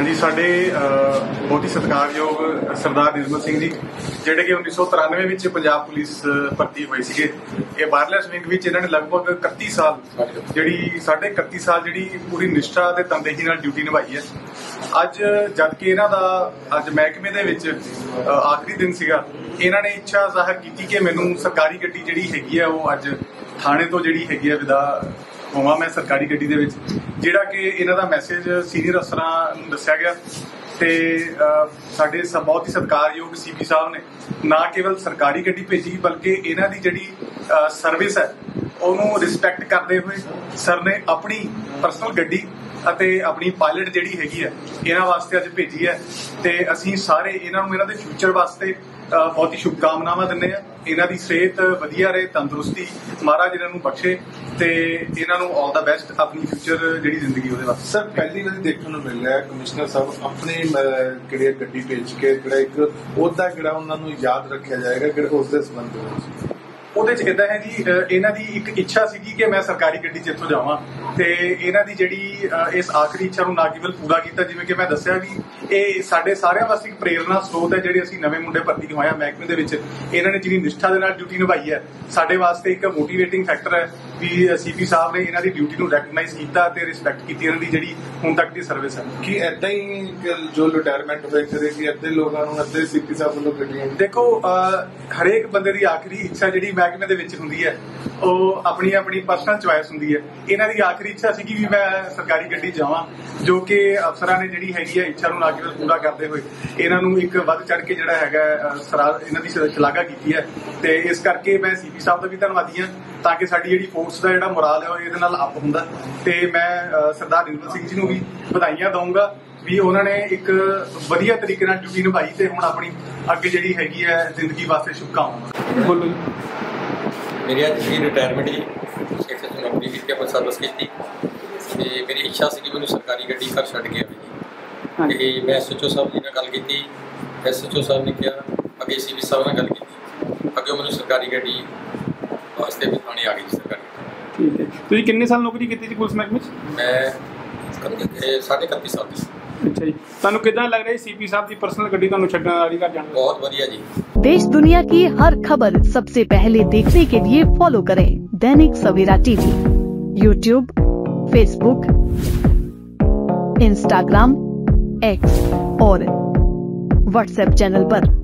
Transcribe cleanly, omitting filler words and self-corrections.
हाँ जी, साडे बहुत ही सत्कारयोग सरदार निर्मल सिंह जी ਜਿਹੜੇ कि 1993 ਵਿੱਚ ਪੰਜਾਬ ਪੁਲਿਸ ਭਰਤੀ ਹੋਏ ਸੀਗੇ। ਇਹ ਵਾਇਰਲੈਸ ਵਿੰਗ ਵਿੱਚ ਇਹਨਾਂ ਨੇ ਲਗਭਗ 31 ਸਾਲ ਜਿਹੜੀ 31 ਸਾਲ ਜਿਹੜੀ ਪੂਰੀ ਨਿਸ਼ਠਾ ਤੇ ਤਨਦੇਹੀ ਨਾਲ ਡਿਊਟੀ ਨਿਭਾਈ ਹੈ। ਅੱਜ ਜਦ ਕਿ ਇਹਨਾਂ ਦਾ ਅੱਜ ਮਹਿਕਮੇ ਦੇ ਵਿੱਚ ਆਖਰੀ ਦਿਨ ਸੀਗਾ, ਇਹਨਾਂ ਨੇ ਇੱਛਾ ਜ਼ਾਹਰ ਕੀਤੀ ਕਿ ਮੈਨੂੰ ਸਰਕਾਰੀ ਗੱਡੀ ਜਿਹੜੀ ਹੈਗੀ ਆ ਉਹ ਅੱਜ ਥਾਣੇ ਤੋਂ ਜਿਹੜੀ ਹੈਗੀ ਆ ਵਿਦਾ ਹੋਵਾਂ ਮੈਂ ਸਰਕਾਰੀ ਗੱਡੀ ਦੇ ਵਿੱਚ, ਜਿਹੜਾ ਕਿ ਇਹਨਾਂ ਦਾ ਮੈਸੇਜ ਸੀਨੀਅਰ ਅਫਸਰਾਂ ਨੂੰ ਦੱਸਿਆ ਗਿਆ। ਤੇ ਸਾਡੇ ਬਹੁਤ ਹੀ ਸਤਿਕਾਰਯੋਗ ਸੀਪੀ ਸਾਹਿਬ ਨੇ ਨਾ ਕੇਵਲ ਸਰਕਾਰੀ ਗੱਡੀ ਭੇਜੀ ਬਲਕਿ ਇਹਨਾਂ ਦੀ ਜਿਹੜੀ ਸਰਵਿਸ ਹੈ ਉਹਨੂੰ ਰਿਸਪੈਕਟ ਕਰਦੇ ਹੋਏ ਸਰ ਨੇ ਆਪਣੀ ਪਰਸਨਲ ਗੱਡੀ ਅਤੇ ਆਪਣੀ ਪਾਇਲਟ ਜਿਹੜੀ ਹੈਗੀ ਹੈ ਇਹਨਾਂ ਵਾਸਤੇ ਅੱਜ ਭੇਜੀ ਹੈ। ਤੇ ਅਸੀਂ ਸਾਰੇ ਇਹਨਾਂ ਨੂੰ ਇਹਨਾਂ ਦੇ ਫਿਊਚਰ ਵਾਸਤੇ ਬਹੁਤ ਹੀ ਸ਼ੁਭਕਾਮਨਾਵਾਂ ਦਿੰਦੇ ਆ। ਇਹਨਾਂ ਦੀ ਸਿਹਤ ਵਧੀਆ ਰਹੇ, ਤੰਦਰੁਸਤੀ ਮਹਾਰਾਜ ਇਹਨਾਂ ਨੂੰ ਬਖਸ਼ੇ ਤੇ ਇਹਨਾਂ ਨੂੰ ਆਲ ਦਾ ਬੈਸਟ ਆਪਣੀ ਫਿਊਚਰ ਜਿਹੜੀ ਜ਼ਿੰਦਗੀ ਉਹਦੇ ਵਾਸਤੇ। ਸਰ ਪਹਿਲੀ ਵਾਰੀ ਦੇਖਣ ਨੂੰ ਮਿਲ ਰਿਹਾ ਕਮਿਸ਼ਨਰ ਸਾਹਿਬ ਆਪਣੀ ਕਿਹੜੀ ਗੱਡੀ ਭੇਜ ਕੇ ਜਿਹੜਾ ਇੱਕ ਉਹਦਾ ਜਿਹੜਾ ਉਹਨਾਂ ਨੂੰ ਯਾਦ ਰੱਖਿਆ ਜਾਏਗਾ ਉਸ ਦੇ ਸੰਬੰਧ ਵਿੱਚ ਉਹਦੇ 'ਚ ਇਦਾਂ ਹੈ ਜੀ, ਇਹਨਾਂ ਦੀ ਇੱਕ ਇੱਛਾ ਸੀਗੀ ਕਿ ਮੈਂ ਸਰਕਾਰੀ ਗੱਡੀ 'ਚ ਇੱਥੋਂ ਜਾਵਾਂ ਤੇ ਇਹਨਾਂ ਦੀ ਜਿਹੜੀ ਇਸ ਆਖਰੀ ਇੱਛਾ ਨੂੰ ਨਾ ਕੇਵਲ ਪੂਰਾ ਕੀਤਾ, ਜਿਵੇਂ ਕਿ ਮੈਂ ਦੱਸਿਆ ਵੀ ਇਹ ਸਾਡੇ ਸਾਰਿਆਂ ਵਾਸਤੇ ਇੱਕ ਪ੍ਰੇਰਨਾ ਸਰੋਤ ਹੈ। ਜਿਹੜੇ ਅਸੀਂ ਨਵੇਂ ਮੁੰਡੇ ਭਰਤੀ ਹੋਏ ਆ ਮਹਿਕਮੇ ਦੇ ਵਿੱਚ, ਇਹਨਾਂ ਨੇ ਜਿਹੜੀ ਨਿਸ਼ਠਾ ਦੇ ਨਾਲ ਡਿਊਟੀ ਨਿਭਾਈ ਹੈ ਸਾਡੇ ਵਾਸਤੇ ਇੱਕ ਮੋਟੀਵੇਟਿੰਗ ਫੈਕਟਰ ਹੈ ਵੀ ਸੀਪੀ ਸਾਹਿਬ ਨੇ ਇਹਨਾਂ ਦੀ ਡਿਊਟੀ ਨੂੰ ਰੈਕਗਨਾਈਜ਼ ਕੀਤਾ ਤੇ ਰਿਸਪੈਕਟ ਕੀਤੀ ਇਹਨਾਂ ਦੀ ਜਿਹੜੀ ਹੁਣ ਤੱਕ ਦੀ ਸਰਵਿਸ ਹੈ। ਕਿ ਏਦਾਂ ਹੀ ਜੋ ਰਿਟਾਇਰਮੈਂਟ ਹੋਏ ਕਰੇਗੀ ਅੱਧੇ ਲੋਕਾਂ ਨੂੰ ਅੱਧੇ ਸੀਪੀ ਸਾਹਿਬ ਵੱਲੋਂ ਗੱਡੀਆਂ ਦੇਖੋ, ਹਰੇਕ ਬੰਦੇ ਦੀ ਆਖਰੀ ਇੱਛਾ ਜਿਹੜੀ ਮਹਿਕਮੇ ਦੇ ਵਿੱਚ ਹੁੰਦੀ ਹੈ ਉਹ ਆਪਣੀ ਆਪਣੀ ਪਰਸਨਲ ਚੁਆਇਸ ਹੁੰਦੀ ਹੈ। ਇਹਨਾਂ ਦੀ ਆਖਰੀ ਇੱਛਾ ਸੀਗੀ ਵੀ ਮੈਂ ਸਰਕਾਰੀ ਗੱਡੀ ਜਾਵਾਂ, ਜੋ ਕਿ ਅਫਸਰਾਂ ਨੇ ਜਿਹੜੀ ਹੈਗੀ ਹੈ ਇੱਛਾ ਨੂੰ ਨਾ ਕੇਵਲ ਪੂਰਾ ਕਰਦੇ ਹੋਏ ਇਹਨਾਂ ਨੂੰ ਇੱਕ ਵੱਧ ਚੜ ਕੇ ਜਿਹੜਾ ਹੈਗਾ ਇਹਨਾਂ ਦੀ ਸ਼ਲਾਘਾ ਕੀਤੀ ਹੈ। ਤੇ ਇਸ ਕਰਕੇ ਮੈਂ ਸੀਪੀ ਸਾਹਿਬ ਦਾ ਵੀ ਧੰਨਵਾਦੀ ਹਾਂ ਤਾਂ ਕਿ ਸਾਡੀ ਜਿਹੜੀ ਫੋਰਸ ਦਾ ਜਿਹੜਾ ਮੁਰਾਲ ਹੈ ਉਹ ਇਹਦੇ ਨਾਲ ਅਪ ਹੁੰਦਾ। ਤੇ ਮੈਂ ਸਰਦਾਰ ਨਿਰਮਲ ਸਿੰਘ ਜੀ ਨੂੰ ਵੀ ਵਧਾਈਆਂ ਦਊਂਗਾ ਵੀ ਉਹਨਾਂ ਨੇ ਇੱਕ ਵਧੀਆ ਤਰੀਕੇ ਨਾਲ ਡਿਊਟੀ ਨਿਭਾਈ ਤੇ ਹੁਣ ਆਪਣੀ ਅੱਗੇ ਜਿਹੜੀ ਹੈਗੀ ਹੈ ਜ਼ਿੰਦਗੀ ਵਾਸਤੇ ਸ਼ੁਭਕਾਮਨਾਵਾਂ। ਬੋਲੋ ਜੀ। ਮੇਰੀ ਅੱਜ ਦੀ ਰਿਟਾਇਰਮੈਂਟ ਜੀ, 6 ਨੌਕਰੀ ਕੀਤੀ, ਆਪਣੀ ਸਰਵਿਸ ਕੀਤੀ ਤੇ ਮੇਰੀ ਇੱਛਾ ਸੀ ਕਿ ਮੈਨੂੰ ਸਰਕਾਰੀ ਗੱਡੀ ਘਰ ਛੱਡ ਕੇ ਆਵੇ ਤੇ ਮੈਂ ਐਸਐਚਓ ਸਾਹਿਬ ਜੀ ਨਾਲ ਗੱਲ ਕੀਤੀ। ਐਸਐਚਓ ਸਾਹਿਬ ਨੇ ਕਿਹਾ, ਅੱਗੇ ਸੀਪੀ ਸਾਹਿਬ ਨਾਲ ਗੱਲ ਕੀਤੀ, ਅੱਗੇ ਮੈਨੂੰ ਸਰਕਾਰੀ ਗੱਡੀ ਵਾਸਤੇ ਵੀ ਥਾਣੇ ਆ ਗਈ ਸਰਕਾਰੀ। ਠੀਕ ਹੈ। ਤੁਸੀਂ ਕਿੰਨੇ ਸਾਲ ਨੌਕਰੀ ਕੀਤੀ ਸੀ ਪੁਲਿਸ ਮਹਿਕਮੇ 'ਚ? ਮੈਂ 31.5 ਸਾਲ ਦੀ। अच्छा जी, ਤੁਹਾਨੂੰ ਕਿਦਾਂ ਲੱਗ ਰਿਹਾ ਸੀਪੀ ਸਾਹਿਬ ਦੀ ਪਰਸਨਲ ਗੱਡੀ ਤੁਹਾਨੂੰ ਛੱਡਣ ਵਾਲੀ ਘਰ ਜਾਣ? बहुत बढ़िया जी। देश दुनिया की हर खबर सबसे पहले देखने के लिए फॉलो करें Dainik Savera TV, YouTube, Facebook, Instagram, X और व्हाट्सएप चैनल पर।